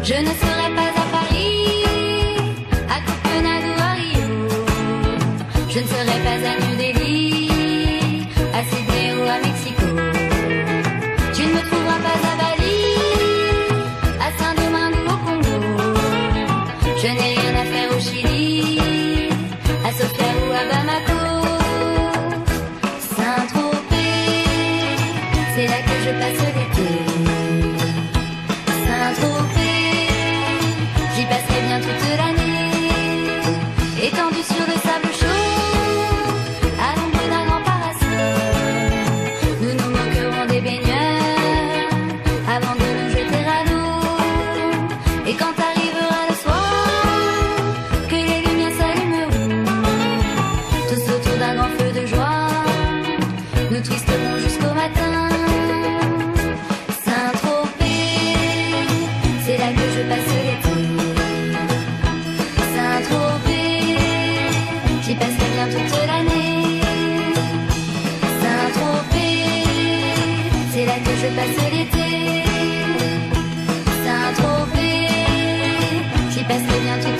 Je ne serai pas à Paris, à Copenhague ou à Rio. Je ne serai pas à New Delhi, à Sydney ou à Mexico. Tu ne me trouveras pas à Bali, à Saint-Domingue ou au Congo. Je n'ai rien à faire au Chili, à Sofia ou à Bamako. Saint-Tropez, c'est là que je passe l'été. Saint-Tropez, j'y passerai bien toute l'année. Étendu sur le sable chaud, à l'ombre d'un grand parasol, nous nous moquerons des baigneurs avant de nous jeter à l'eau. Et quand arrivera le soir, que les lumières s'allumeront, tous autour d'un grand feu de joie, nous twisterons jusqu'au matin. Saint-Tropez, c'est là que je passe l'été. Saint-Tropez, j'y passerai bien toute l'année. Saint-Tropez, c'est là que je passe l'été. Saint-Tropez, j'y passerai bien toute